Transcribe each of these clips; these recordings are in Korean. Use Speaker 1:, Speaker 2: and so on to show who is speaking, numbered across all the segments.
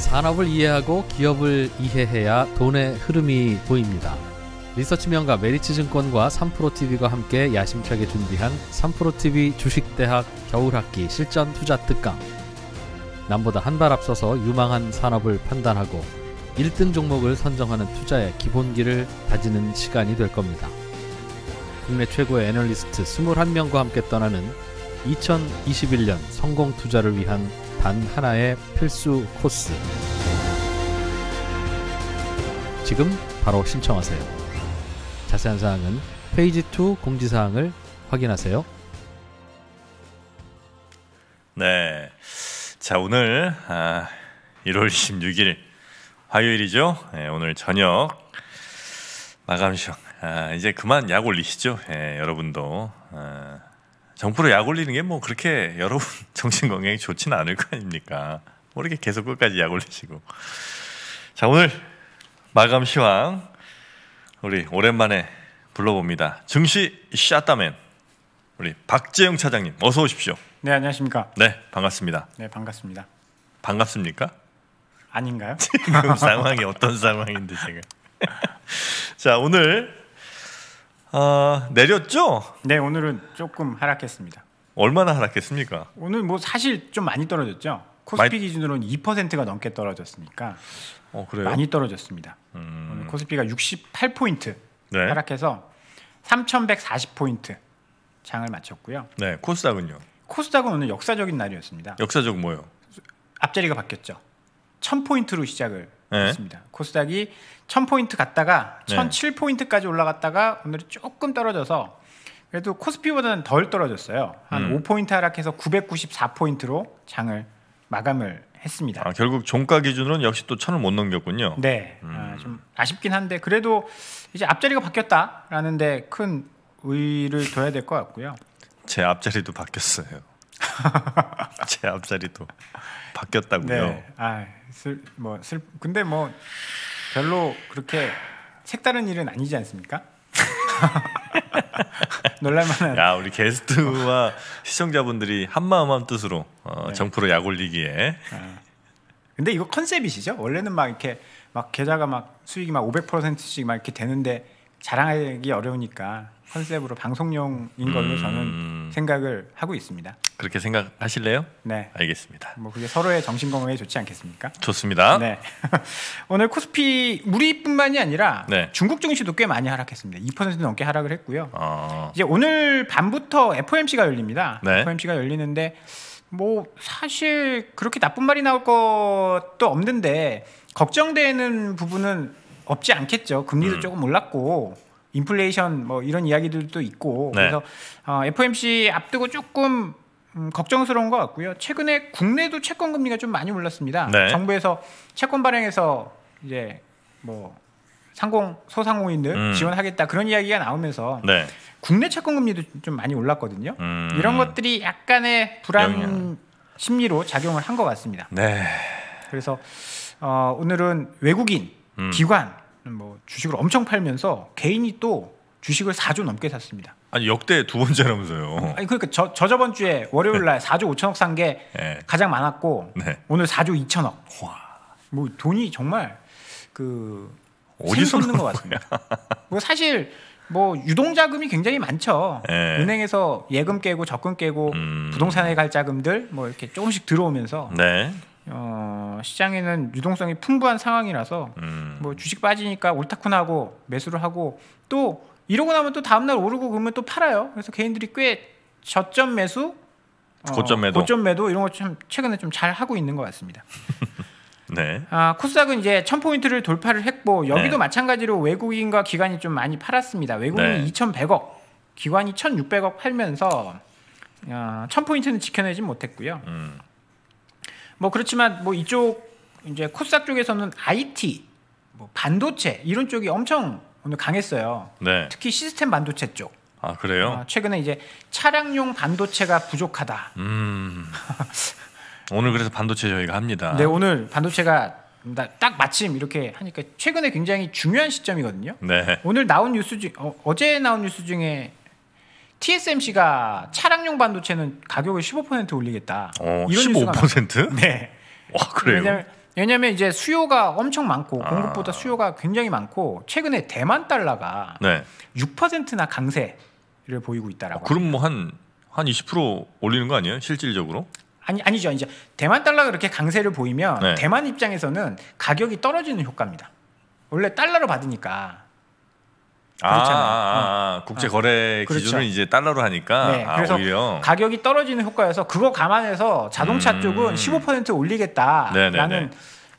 Speaker 1: 산업을 이해하고 기업을 이해해야 돈의 흐름이 보입니다. 리서치 명가 메리츠증권과 3프로TV가 함께 야심차게 준비한 3프로TV 주식대학 겨울학기 실전 투자 특강. 남보다 한 발 앞서서 유망한 산업을 판단하고 1등 종목을 선정하는 투자의 기본기를 다지는 시간이 될 겁니다. 국내 최고의 애널리스트 21명과 함께 떠나는 2021년 성공 투자를 위한 단 하나의 필수 코스. 지금 바로 신청하세요. 자세한 사항은 페이지 2 공지사항을 확인하세요.
Speaker 2: 네, 자 오늘 1월 26일 화요일이죠. 네, 오늘 저녁 마감 시험. 이제 그만 약 올리시죠. 여러분도 정프로 약 올리는 게 뭐 그렇게 여러분 정신 건강에 좋지는 않을 거 아닙니까? 뭐 이렇게 계속 끝까지 약 올리시고. 자 오늘 마감 시황 우리 오랜만에 불러봅니다. 증시 샷다맨 우리 박재영 차장님 어서 오십시오.
Speaker 3: 네, 안녕하십니까?
Speaker 2: 네, 반갑습니다.
Speaker 3: 네, 반갑습니다.
Speaker 2: 반갑습니까?
Speaker 3: 아닌가요?
Speaker 2: 지금 상황이 어떤 상황인데 제가. 자 오늘 내렸죠?
Speaker 3: 네, 오늘은 조금 하락했습니다.
Speaker 2: 얼마나 하락했습니까?
Speaker 3: 오늘 뭐 사실 좀 많이 떨어졌죠. 코스피 기준으로는 2%가 넘게 떨어졌으니까
Speaker 2: 그래요?
Speaker 3: 많이 떨어졌습니다. 오늘 코스피가 68포인트
Speaker 2: 네.
Speaker 3: 하락해서 3,140포인트 장을 마쳤고요.
Speaker 2: 네, 코스닥은요?
Speaker 3: 코스닥은 오늘 역사적인 날이었습니다.
Speaker 2: 역사적 뭐요?
Speaker 3: 앞자리가 바뀌었죠. 1000포인트로 시작을
Speaker 2: 네.
Speaker 3: 했습니다. 코스닥이 1000포인트 갔다가
Speaker 2: 네.
Speaker 3: 1007포인트까지 올라갔다가 오늘 조금 떨어져서 그래도 코스피보다는 덜 떨어졌어요. 한 5포인트 하락해서 994포인트로 장을 마감을 했습니다.
Speaker 2: 결국 종가 기준으로는 역시 또 1000을 못 넘겼군요.
Speaker 3: 네, 좀 아쉽긴 한데 그래도 이제 앞자리가 바뀌었다라는 데 큰 의의를 둬야 될 것 같고요.
Speaker 2: 제 앞자리도 바뀌었어요. 제 앞자리도 바뀌었다고요.
Speaker 3: 네, 근데 뭐 별로 그렇게 색다른 일은 아니지 않습니까? 놀랄만한.
Speaker 2: 야, 우리 게스트와 시청자분들이 한마음 한뜻으로
Speaker 3: 네.
Speaker 2: 정프로 약 올리기에.
Speaker 3: 근데 이거 컨셉이시죠? 원래는 막 이렇게 막 계좌가 막 수익이 막 500%씩 막 이렇게 되는데 자랑하기 어려우니까 컨셉으로 방송용인 걸로 저는 생각을 하고 있습니다.
Speaker 2: 그렇게 생각하실래요?
Speaker 3: 네.
Speaker 2: 알겠습니다.
Speaker 3: 뭐 그게 서로의 정신 건강에 좋지 않겠습니까?
Speaker 2: 좋습니다.
Speaker 3: 네. 오늘 코스피 우리뿐만이 아니라
Speaker 2: 네.
Speaker 3: 중국 증시도 꽤 많이 하락했습니다. 2% 넘게 하락을 했고요.
Speaker 2: 이제
Speaker 3: 오늘 밤부터 FOMC가 열립니다.
Speaker 2: 네.
Speaker 3: FOMC가 열리는데 뭐 사실 그렇게 나쁜 말이 나올 것도 없는데 걱정되는 부분은 없지 않겠죠. 금리도 조금 올랐고 인플레이션 뭐 이런 이야기들도 있고
Speaker 2: 네.
Speaker 3: 그래서 FOMC 앞두고 조금 걱정스러운 것 같고요. 최근에 국내도 채권 금리가 좀 많이 올랐습니다.
Speaker 2: 네.
Speaker 3: 정부에서 채권 발행해서 이제 뭐 소상공인들 지원하겠다 그런 이야기가 나오면서
Speaker 2: 네.
Speaker 3: 국내 채권 금리도 좀 많이 올랐거든요. 이런 것들이 약간의 불안 심리로 작용을 한 것 같습니다.
Speaker 2: 네.
Speaker 3: 그래서 오늘은 외국인 기관 뭐 주식을 엄청 팔면서 개인이 또 주식을 4조 넘게 샀습니다.
Speaker 2: 아니 역대 두 번째라면서요.
Speaker 3: 아니 그러니까 저번 주에 월요일 날 4조 5천억 산 게
Speaker 2: 네.
Speaker 3: 가장 많았고
Speaker 2: 네.
Speaker 3: 오늘 4조 2천억.
Speaker 2: 와.
Speaker 3: 뭐 돈이 정말
Speaker 2: 어디서
Speaker 3: 솟는 것 같습니다. 뭐 사실 뭐 유동자금이 굉장히 많죠.
Speaker 2: 네.
Speaker 3: 은행에서 예금 깨고 적금 깨고 부동산에 갈 자금들 뭐 이렇게 조금씩 들어오면서
Speaker 2: 네.
Speaker 3: 시장에는 유동성이 풍부한 상황이라서 뭐 주식 빠지니까 옳다쿠나하고 매수를 하고 또 이러고 나면 또 다음날 오르고 그러면 또 팔아요. 그래서 개인들이 꽤 저점 매수,
Speaker 2: 고점 매도
Speaker 3: 이런 거 참 최근에 좀 잘 하고 있는 것 같습니다.
Speaker 2: 네.
Speaker 3: 코스닥은 이제 1000포인트를 돌파를 했고 여기도
Speaker 2: 네.
Speaker 3: 마찬가지로 외국인과 기관이 좀 많이 팔았습니다. 외국인이
Speaker 2: 네.
Speaker 3: 2100억, 기관이 1600억 팔면서 1000포인트는 지켜내진 못했고요. 뭐 그렇지만 뭐 이쪽 이제 코스닥 쪽에서는 IT, 뭐 반도체 이런 쪽이 엄청 오늘 강했어요.
Speaker 2: 네.
Speaker 3: 특히 시스템 반도체 쪽.
Speaker 2: 아 그래요?
Speaker 3: 최근에 이제 차량용 반도체가 부족하다.
Speaker 2: 오늘 그래서 반도체 저희가 합니다.
Speaker 3: 네, 오늘 반도체가 딱 마침 이렇게 하니까 최근에 굉장히 중요한 시점이거든요.
Speaker 2: 네.
Speaker 3: 오늘 나온 뉴스 중 어제 나온 뉴스 중에 TSMC가 차량용 반도체는 가격을 15% 올리겠다. 이런
Speaker 2: 15%?
Speaker 3: 네.
Speaker 2: 와 그래요?
Speaker 3: 왜냐면 왜냐하면 이제 수요가 엄청 많고 공급보다 수요가 굉장히 많고 최근에 대만 달러가
Speaker 2: 네.
Speaker 3: 6%나 강세를 보이고 있다라고.
Speaker 2: 그럼 뭐 한 20% 올리는 거 아니에요? 실질적으로?
Speaker 3: 아니죠. 이제 대만 달러가 그렇게 강세를 보이면
Speaker 2: 네.
Speaker 3: 대만 입장에서는 가격이 떨어지는 효과입니다. 원래 달러로 받으니까. 그렇잖아요.
Speaker 2: 국제 거래
Speaker 3: 그렇죠.
Speaker 2: 기준을 이제 달러로 하니까
Speaker 3: 네, 그래서
Speaker 2: 오히려
Speaker 3: 가격이 떨어지는 효과여서 그거 감안해서 자동차 쪽은 15% 올리겠다라는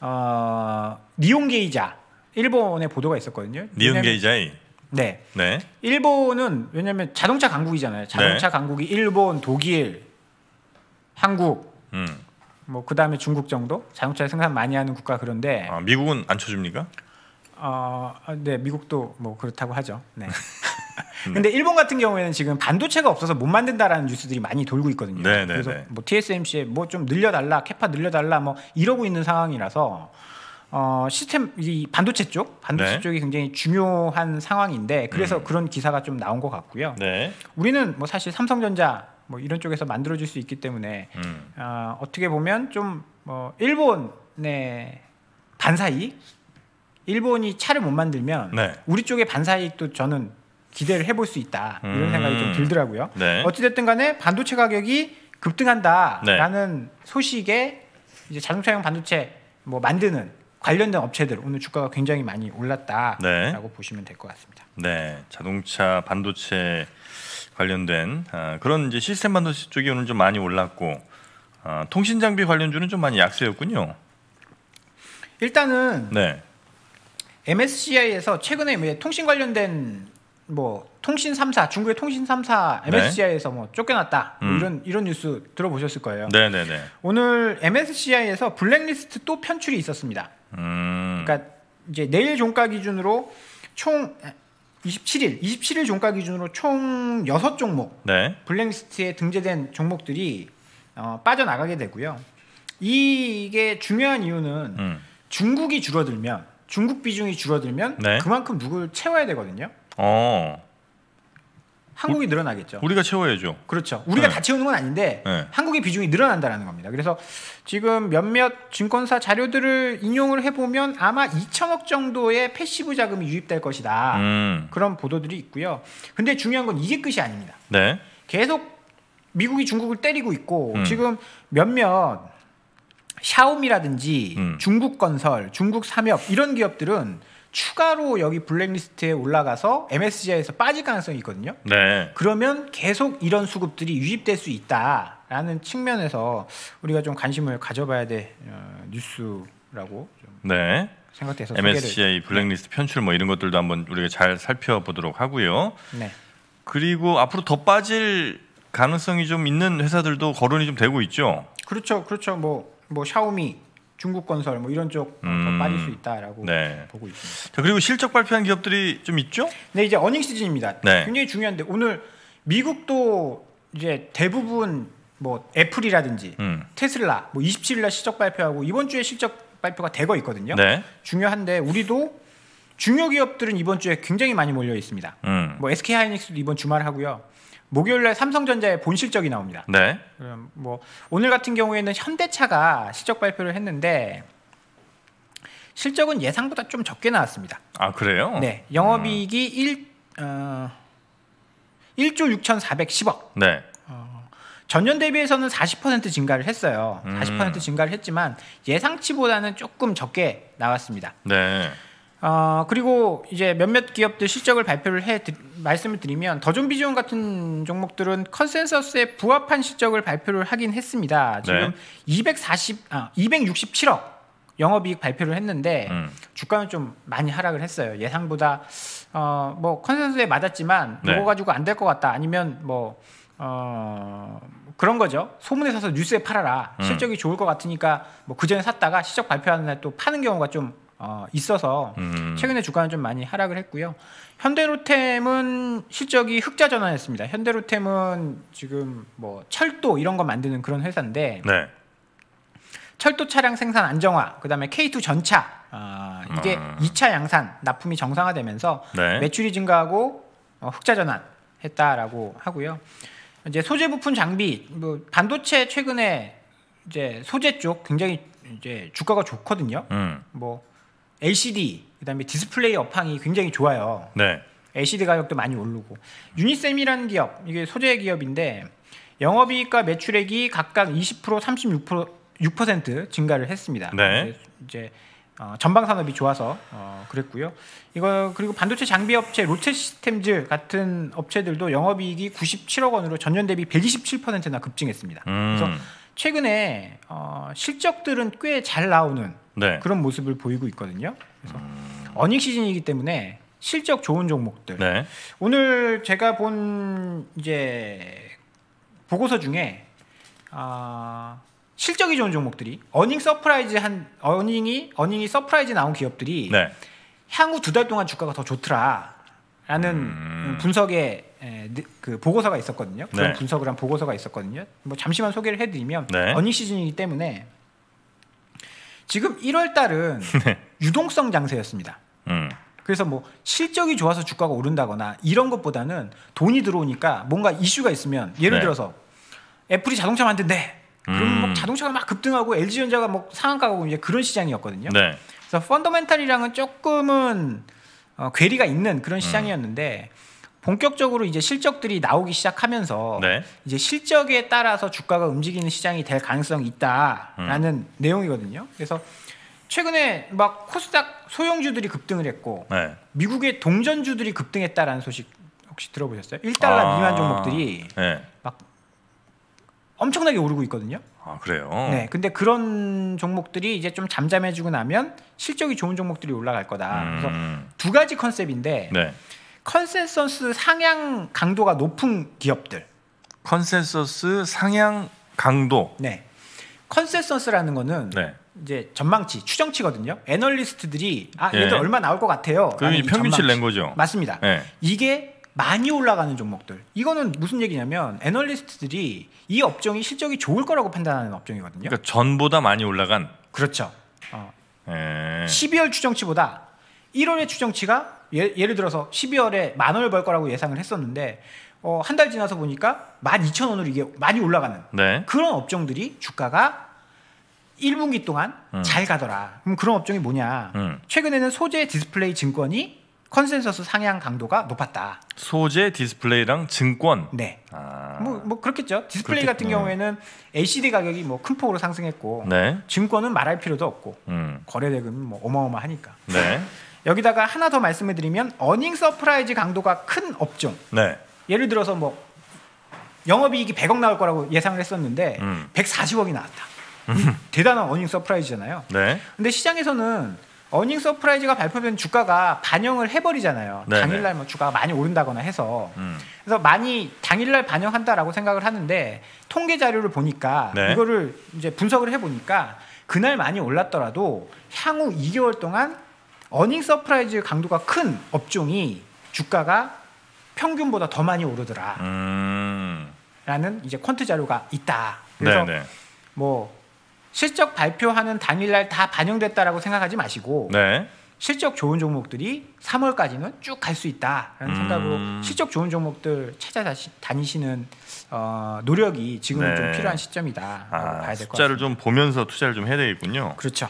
Speaker 3: 니온게이자 일본의 보도가 있었거든요.
Speaker 2: 니온게이자이.
Speaker 3: 네.
Speaker 2: 네.
Speaker 3: 일본은 왜냐하면 자동차 강국이잖아요. 자동차 강국이 일본, 독일, 한국, 뭐 그 다음에 중국 정도 자동차 생산 많이 하는 국가. 그런데
Speaker 2: 미국은 안 쳐줍니까?
Speaker 3: 네, 미국도 뭐 그렇다고 하죠. 네. 근데 일본 같은 경우에는 지금 반도체가 없어서 못 만든다라는 뉴스들이 많이 돌고 있거든요.
Speaker 2: 네, 네,
Speaker 3: 그래서
Speaker 2: 네.
Speaker 3: 뭐 TSMC에 뭐 좀 늘려달라, 캐파 늘려달라 뭐 이러고 있는 상황이라서 시스템 이 반도체
Speaker 2: 네.
Speaker 3: 쪽이 굉장히 중요한 상황인데 그래서 그런 기사가 좀 나온 것 같고요.
Speaker 2: 네.
Speaker 3: 우리는 뭐 사실 삼성전자 뭐 이런 쪽에서 만들어질 수 있기 때문에 어떻게 보면 좀 일본의 반사이익, 일본이 차를 못 만들면
Speaker 2: 네.
Speaker 3: 우리 쪽의 반사이익도 저는 기대를 해볼 수 있다 이런 생각이 좀 들더라고요.
Speaker 2: 네.
Speaker 3: 어찌됐든 간에 반도체 가격이 급등한다라는 소식에 이제 자동차용 반도체 뭐 만드는 관련된 업체들 오늘 주가가 굉장히 많이 올랐다라고 보시면 될 것 같습니다.
Speaker 2: 네, 자동차 반도체 관련된 그런 이제 시스템 반도체 쪽이 오늘 좀 많이 올랐고 통신 장비 관련주는 좀 많이 약세였군요.
Speaker 3: 일단은
Speaker 2: 네.
Speaker 3: MSCI에서 최근에 통신 관련된 뭐 통신 3사 중국의 통신 3사 MSCI에서 뭐 쫓겨났다 뭐 이런 뉴스 들어보셨을 거예요.
Speaker 2: 네네네.
Speaker 3: 오늘 MSCI에서 블랙리스트 또 편출이 있었습니다. 그러니까 이제 내일 종가 기준으로 총 27일 종가 기준으로 총 6종목
Speaker 2: 네.
Speaker 3: 블랙리스트에 등재된 종목들이 빠져나가게 되고요. 이게 중요한 이유는 중국이 줄어들면 중국 비중이 줄어들면
Speaker 2: 네.
Speaker 3: 그만큼 누굴 채워야 되거든요. 한국이 늘어나겠죠.
Speaker 2: 우리가 채워야죠.
Speaker 3: 그렇죠. 우리가
Speaker 2: 네.
Speaker 3: 다 채우는 건 아닌데
Speaker 2: 네.
Speaker 3: 한국의 비중이 늘어난다는 겁니다. 그래서 지금 몇몇 증권사 자료들을 인용을 해보면 아마 2천억 정도의 패시브 자금이 유입될 것이다. 그런 보도들이 있고요. 근데 중요한 건 이게 끝이 아닙니다.
Speaker 2: 네.
Speaker 3: 계속 미국이 중국을 때리고 있고 지금 몇몇 샤오미라든지 중국건설, 중국삼협 이런 기업들은 추가로 여기 블랙리스트에 올라가서 MSCI에서 빠질 가능성이 있거든요.
Speaker 2: 네.
Speaker 3: 그러면 계속 이런 수급들이 유입될 수 있다라는 측면에서 우리가 좀 관심을 가져봐야 될 뉴스라고 좀
Speaker 2: 네.
Speaker 3: 생각돼서
Speaker 2: MSCI 블랙리스트 편출 뭐 이런 것들도 한번 우리가 잘 살펴보도록 하고요.
Speaker 3: 네.
Speaker 2: 그리고 앞으로 더 빠질 가능성이 좀 있는 회사들도 거론이 좀 되고 있죠.
Speaker 3: 그렇죠. 뭐 샤오미, 중국건설 뭐 이런 쪽 더 빠질 수 있다라고
Speaker 2: 네.
Speaker 3: 보고 있습니다.
Speaker 2: 자, 그리고 실적 발표한 기업들이 좀 있죠?
Speaker 3: 네, 이제 어닝 시즌입니다.
Speaker 2: 네.
Speaker 3: 굉장히 중요한데 오늘 미국도 이제 대부분 뭐 애플이라든지 테슬라 뭐 27일 날 실적 발표하고 이번 주에 실적 발표가 되고 있거든요.
Speaker 2: 네.
Speaker 3: 중요한데 우리도 중요 기업들은 이번 주에 굉장히 많이 몰려 있습니다. 뭐 SK 하이닉스도 이번 주말 하고요. 목요일 날 삼성전자의 본 실적이 나옵니다.
Speaker 2: 네.
Speaker 3: 뭐 오늘 같은 경우에는 현대차가 실적 발표를 했는데 실적은 예상보다 좀 적게 나왔습니다.
Speaker 2: 아, 그래요?
Speaker 3: 네, 영업이익이 1조 6,410억.
Speaker 2: 네.
Speaker 3: 전년 대비해서는 40% 증가를 했어요. 40% 증가를 했지만 예상치보다는 조금 적게 나왔습니다.
Speaker 2: 네.
Speaker 3: 그리고 이제 몇몇 기업들 실적을 발표를 말씀을 드리면 더존비전 같은 종목들은 컨센서스에 부합한 실적을 발표를 하긴 했습니다. 지금
Speaker 2: 네.
Speaker 3: 267억 영업이익 발표를 했는데 주가는 좀 많이 하락을 했어요. 예상보다 뭐 컨센서스에 맞았지만
Speaker 2: 네.
Speaker 3: 이거 가지고 안 될 것 같다. 아니면 뭐 그런 거죠. 소문에 사서 뉴스에 팔아라. 실적이 좋을 것 같으니까 뭐 그 전에 샀다가 실적 발표하는 날 또 파는 경우가 좀 있어서 최근에 주가는 좀 많이 하락을 했고요. 현대로템은 실적이 흑자 전환했습니다. 현대로템은 지금 뭐 철도 이런 거 만드는 그런 회사인데
Speaker 2: 네.
Speaker 3: 철도 차량 생산 안정화, 그다음에 K2 전차 이게 2차 양산 납품이 정상화되면서
Speaker 2: 네.
Speaker 3: 매출이 증가하고 흑자 전환했다라고 하고요. 이제 소재 부품 장비, 뭐 반도체 최근에 이제 소재 쪽 굉장히 이제 주가가 좋거든요. 뭐 LCD 그다음에 디스플레이 업황이 굉장히 좋아요.
Speaker 2: 네.
Speaker 3: LCD 가격도 많이 오르고 유니셈이라는 기업 이게 소재 기업인데 영업이익과 매출액이 각각 20% 36% 증가를 했습니다.
Speaker 2: 네.
Speaker 3: 이제 전방 산업이 좋아서 그랬고요. 이거 그리고 반도체 장비 업체 롯데 시스템즈 같은 업체들도 영업이익이 97억 원으로 전년 대비 127%나 급증했습니다. 그래서 최근에 실적들은 꽤 잘 나오는
Speaker 2: 네.
Speaker 3: 그런 모습을 보이고 있거든요. 그래서 어닝 시즌이기 때문에 실적 좋은 종목들.
Speaker 2: 네.
Speaker 3: 오늘 제가 본 이제 보고서 중에 실적이 좋은 종목들이 어닝이 서프라이즈 나온 기업들이
Speaker 2: 네.
Speaker 3: 향후 2달 동안 주가가 더 좋더라라는 분석의 그 보고서가 있었거든요. 그런
Speaker 2: 네.
Speaker 3: 분석을 한 보고서가 있었거든요. 뭐 잠시만 소개를 해드리면
Speaker 2: 네.
Speaker 3: 어닝 시즌이기 때문에 지금 1월 달은
Speaker 2: 네.
Speaker 3: 유동성 장세였습니다. 그래서 뭐 실적이 좋아서 주가가 오른다거나 이런 것보다는 돈이 들어오니까 뭔가 이슈가 있으면 예를
Speaker 2: 네.
Speaker 3: 들어서 애플이 자동차 만든대. 그럼 뭐 자동차가 막 급등하고 LG전자가 뭐 상한가 가고 이제 그런 시장이었거든요.
Speaker 2: 네.
Speaker 3: 그래서 펀더멘탈이랑은 조금은 괴리가 있는 그런 시장이었는데 본격적으로 이제 실적들이 나오기 시작하면서
Speaker 2: 네.
Speaker 3: 이제 실적에 따라서 주가가 움직이는 시장이 될 가능성이 있다라는 내용이거든요. 그래서 최근에 막 코스닥 소형주들이 급등을 했고
Speaker 2: 네.
Speaker 3: 미국의 동전주들이 급등했다라는 소식 혹시 들어보셨어요? 1달러 미만 종목들이
Speaker 2: 네.
Speaker 3: 막 엄청나게 오르고 있거든요.
Speaker 2: 아, 그래요.
Speaker 3: 네, 근데 그런 종목들이 이제 좀 잠잠해지고 나면 실적이 좋은 종목들이 올라갈 거다. 그래서 두 가지 컨셉인데
Speaker 2: 네.
Speaker 3: 컨센서스 상향 강도가 높은 기업들.
Speaker 2: 컨센서스 상향 강도.
Speaker 3: 네, 컨센서스라는 거는
Speaker 2: 네.
Speaker 3: 이제 전망치, 추정치거든요. 애널리스트들이
Speaker 2: 예.
Speaker 3: 얘들 얼마 나올 것 같아요.
Speaker 2: 그럼 이 평균치를 낸 거죠.
Speaker 3: 맞습니다.
Speaker 2: 네.
Speaker 3: 이게 많이 올라가는 종목들. 이거는 무슨 얘기냐면 애널리스트들이 이 업종이 실적이 좋을 거라고 판단하는 업종이거든요.
Speaker 2: 그러니까 전보다 많이 올라간.
Speaker 3: 그렇죠.
Speaker 2: 예.
Speaker 3: 12월 추정치보다 1월의 추정치가 예를 들어서 12월에 10,000원을 벌 거라고 예상을 했었는데 한 달 지나서 보니까 12,000원으로 이게 많이 올라가는
Speaker 2: 네.
Speaker 3: 그런 업종들이 주가가 1분기 동안 잘 가더라. 그럼 그런 업종이 뭐냐? 최근에는 소재 디스플레이 증권이 컨센서스 상향 강도가 높았다.
Speaker 2: 소재 디스플레이랑 증권.
Speaker 3: 네.
Speaker 2: 아.
Speaker 3: 뭐 그렇겠죠. 디스플레이
Speaker 2: 그렇겠-
Speaker 3: 같은 경우에는 LCD 가격이 뭐 큰 폭으로 상승했고
Speaker 2: 네.
Speaker 3: 증권은 말할 필요도 없고 거래 대금이 뭐 어마어마하니까.
Speaker 2: 네.
Speaker 3: 여기다가 하나 더 말씀을 드리면 어닝 서프라이즈 강도가 큰 업종.
Speaker 2: 네.
Speaker 3: 예를 들어서 뭐 영업이익이 100억 나올 거라고 예상을 했었는데 140억이 나왔다. 대단한 어닝 서프라이즈잖아요.
Speaker 2: 네.
Speaker 3: 근데 시장에서는 어닝 서프라이즈가 발표된 주가가 반영을 해버리잖아요.
Speaker 2: 네네.
Speaker 3: 당일날 뭐 주가가 많이 오른다거나 해서 그래서 많이 당일날 반영한다라고 생각을 하는데 통계 자료를 보니까
Speaker 2: 네.
Speaker 3: 이거를 이제 분석을 해보니까 그날 많이 올랐더라도 향후 2개월 동안 어닝 서프라이즈 강도가 큰 업종이 주가가 평균보다 더 많이 오르더라. 라는 이제 퀀트 자료가 있다. 그래서
Speaker 2: 네.
Speaker 3: 뭐 실적 발표하는 당일날 다 반영됐다라고 생각하지 마시고
Speaker 2: 네.
Speaker 3: 실적 좋은 종목들이 3월까지는 쭉 갈 수 있다라는 생각으로 실적 좋은 종목들 찾아다니시는 노력이 지금은
Speaker 2: 네.
Speaker 3: 좀 필요한 시점이다. 봐야 될 것 같습니다.
Speaker 2: 숫자를 좀 보면서 투자를 좀 해야 되겠군요.
Speaker 3: 그렇죠.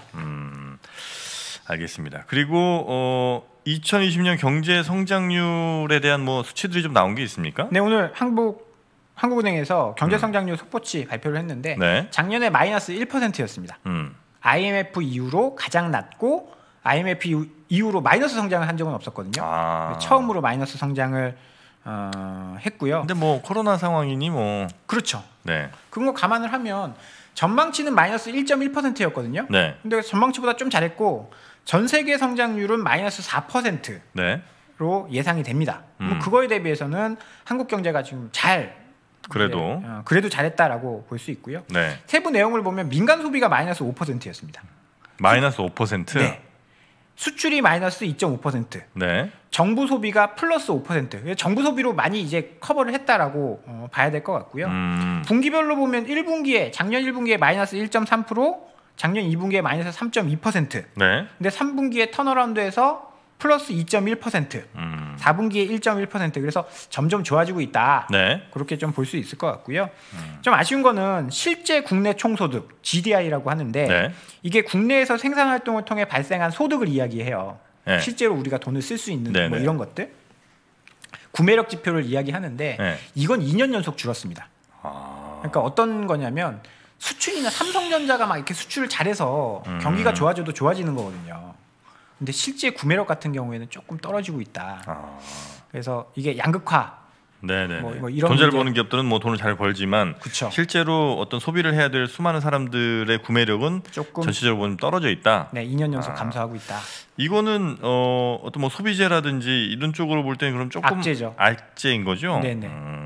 Speaker 2: 알겠습니다. 그리고 2020년 경제 성장률에 대한 뭐 수치들이 좀 나온 게 있습니까?
Speaker 3: 네, 오늘 한국은행에서 경제 성장률 속보치 발표를 했는데
Speaker 2: 네.
Speaker 3: 작년에 마이너스 1%였습니다. IMF 이후로 가장 낮고 IMF 이후로 마이너스 성장을 한 적은 없었거든요.
Speaker 2: 아.
Speaker 3: 처음으로 마이너스 성장을 했고요.
Speaker 2: 근데 뭐 코로나 상황이니 뭐.
Speaker 3: 그렇죠.
Speaker 2: 네.
Speaker 3: 그런 거 감안을 하면 전망치는 마이너스 1.1%였거든요.
Speaker 2: 네.
Speaker 3: 근데 전망치보다 좀 잘했고 전 세계 성장률은 마이너스 4%로
Speaker 2: 네.
Speaker 3: 예상이 됩니다. 뭐 그거에 대비해서는 한국 경제가 지금
Speaker 2: 그래도.
Speaker 3: 그래도 잘했다라고 볼 수 있고요.
Speaker 2: 네.
Speaker 3: 세부 내용을 보면 민간 소비가 마이너스 5%였습니다.
Speaker 2: 마이너스 5%.
Speaker 3: 네. 수출이 마이너스 2.5%.
Speaker 2: 네.
Speaker 3: 정부 소비가 플러스 5%. 정부 소비로 많이 이제 커버를 했다라고 봐야 될 것 같고요. 분기별로 보면 1분기에 작년 1분기에 마이너스 1.3%, 작년 2분기에 마이너스 3.2%.
Speaker 2: 네.
Speaker 3: 근데 3분기에 턴어라운드에서 플러스 2.1%, 4분기에 1.1%. 그래서 점점 좋아지고 있다.
Speaker 2: 네.
Speaker 3: 그렇게 좀 볼 수 있을 것 같고요. 좀 아쉬운 거는 실제 국내 총소득 GDI라고 하는데
Speaker 2: 네.
Speaker 3: 이게 국내에서 생산 활동을 통해 발생한 소득을 이야기해요.
Speaker 2: 네.
Speaker 3: 실제로 우리가 돈을 쓸 수 있는
Speaker 2: 네,
Speaker 3: 뭐
Speaker 2: 네.
Speaker 3: 이런 것들. 구매력 지표를 이야기하는데
Speaker 2: 네.
Speaker 3: 이건 2년 연속 줄었습니다.
Speaker 2: 아.
Speaker 3: 그러니까 어떤 거냐면 수출이나 삼성전자가 막 이렇게 수출을 잘해서 경기가 좋아져도 좋아지는 거거든요. 근데 실제 구매력 같은 경우에는 조금 떨어지고 있다.
Speaker 2: 아.
Speaker 3: 그래서 이게 양극화.
Speaker 2: 네네.
Speaker 3: 뭐 이런
Speaker 2: 돈 잘
Speaker 3: 문제-
Speaker 2: 버는 기업들은 뭐 돈을 잘 벌지만
Speaker 3: 그쵸.
Speaker 2: 실제로 어떤 소비를 해야 될 수많은 사람들의 구매력은
Speaker 3: 조금
Speaker 2: 전체적으로 보면 떨어져 있다.
Speaker 3: 네, 2년 연속 감소하고 있다.
Speaker 2: 이거는 어떤 뭐 소비재라든지 이런 쪽으로 볼 때는 그럼 조금
Speaker 3: 악재죠.
Speaker 2: 악재인 거죠.
Speaker 3: 네네.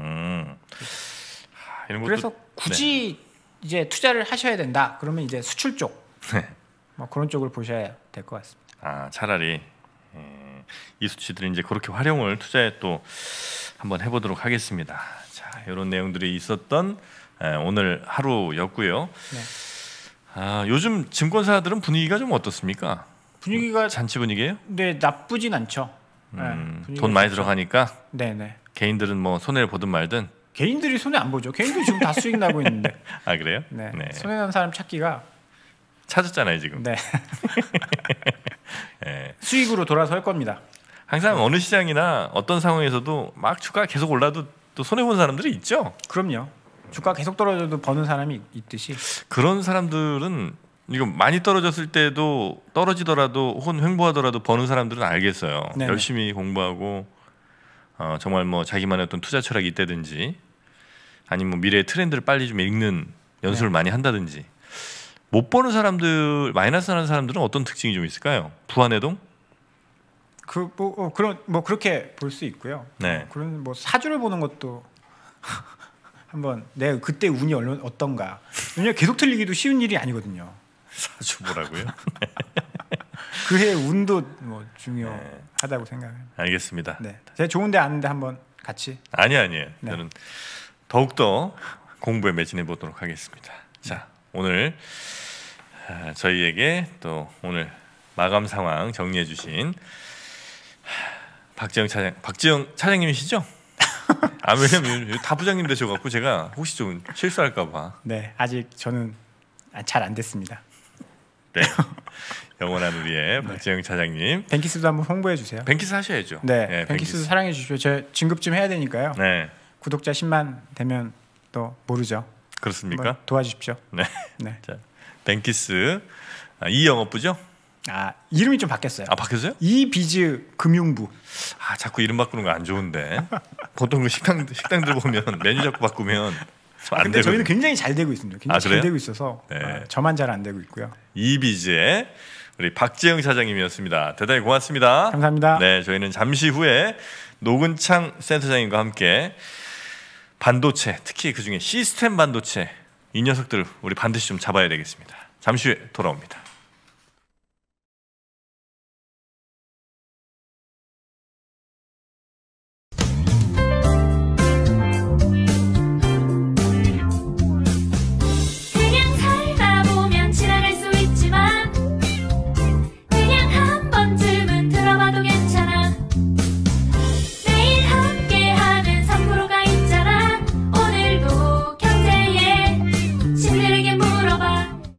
Speaker 2: 이런 것도
Speaker 3: 그래서 굳이 이제 투자를 하셔야 된다. 그러면 이제 수출 쪽,
Speaker 2: 네.
Speaker 3: 뭐 그런 쪽을 보셔야 될 것 같습니다.
Speaker 2: 차라리 이 수치들이 이제 그렇게 활용을 투자에 또 한번 해보도록 하겠습니다. 자, 이런 내용들이 있었던 오늘 하루였고요.
Speaker 3: 네.
Speaker 2: 요즘 증권사들은 분위기가 좀 어떻습니까?
Speaker 3: 분위기가
Speaker 2: 잔치 분위기예요?
Speaker 3: 네, 나쁘진 않죠. 네, 분위기가
Speaker 2: 돈 많이
Speaker 3: 좋죠.
Speaker 2: 들어가니까
Speaker 3: 네네.
Speaker 2: 개인들은 뭐 손해를 보든 말든.
Speaker 3: 개인들이 손해 안 보죠. 개인들이 지금 다 수익 나고 있는데.
Speaker 2: 아 그래요?
Speaker 3: 네. 손해 난 사람 찾기가
Speaker 2: 찾았잖아요 지금.
Speaker 3: 네.
Speaker 2: 예.
Speaker 3: 수익으로 돌아설 겁니다.
Speaker 2: 항상 어느 시장이나 어떤 상황에서도 막 주가가 계속 올라도 또 손해 본 사람들이 있죠.
Speaker 3: 그럼요. 주가 계속 떨어져도 버는 사람이 있듯이.
Speaker 2: 그런 사람들은 이거 많이 떨어졌을 때도 떨어지더라도 혹은 횡보하더라도 버는 사람들은 알겠어요.
Speaker 3: 네네.
Speaker 2: 열심히 공부하고 정말 뭐 자기만의 어떤 투자 철학이 있다든지 아니면 뭐 미래의 트렌드를 빨리 좀 읽는 연습을
Speaker 3: 네.
Speaker 2: 많이 한다든지. 못 버는 사람들, 마이너스 하는 사람들은 어떤 특징이 좀 있을까요? 부안해동?
Speaker 3: 그런 뭐 그렇게 볼 수 있고요.
Speaker 2: 네.
Speaker 3: 그런 뭐 사주를 보는 것도 한번 내가 그때 운이 어떤가. 왜냐면 계속 틀리기도 쉬운 일이 아니거든요.
Speaker 2: 사주 보라고요?
Speaker 3: 그해 운도 뭐 중요하다고 생각합니다.
Speaker 2: 알겠습니다.
Speaker 3: 네, 제가 좋은데 아는데 한번 같이.
Speaker 2: 아니에요.
Speaker 3: 네.
Speaker 2: 저는 더욱더 공부에 매진해 보도록 하겠습니다. 자, 오늘 저희에게 또 오늘 마감 상황 정리해 주신 박지영 차장님이시죠? 왜냐면 다 부장님 되셔갖고 제가 혹시 좀 실수할까봐.
Speaker 3: 네, 아직 저는 잘 안 됐습니다.
Speaker 2: 네, 영원한 우리의 박지영 차장님.
Speaker 3: 뱅키스도 한번 홍보해 주세요.
Speaker 2: 뱅키스 하셔야죠.
Speaker 3: 네, 뱅키스 사랑해 주십시오. 제가 진급 좀 해야 되니까요.
Speaker 2: 네,
Speaker 3: 구독자 10만 되면 또 모르죠.
Speaker 2: 그렇습니까?
Speaker 3: 한번 도와주십시오.
Speaker 2: 네.
Speaker 3: 네.
Speaker 2: 자, 뱅키스 이영업부죠?
Speaker 3: 이름이 좀 바뀌었어요.
Speaker 2: 바뀌었어요?
Speaker 3: 이비즈 금융부.
Speaker 2: 자꾸 이름 바꾸는 거 안 좋은데. 보통 그 식당들 보면 메뉴 자꾸 바꾸면 좀 안
Speaker 3: 근데
Speaker 2: 되거든요.
Speaker 3: 저희는 굉장히 잘 되고 있습니다. 굉장히 잘
Speaker 2: 그래요?
Speaker 3: 되고 있어서
Speaker 2: 네.
Speaker 3: 저만 잘 안 되고 있고요.
Speaker 2: 이비즈의 우리 박지영 사장님이었습니다. 대단히 고맙습니다.
Speaker 3: 감사합니다.
Speaker 2: 네, 저희는 잠시 후에 노근창 센터장님과 함께 반도체, 특히 그중에 시스템 반도체 이 녀석들 우리 반드시 좀 잡아야 되겠습니다. 잠시 후에 돌아옵니다.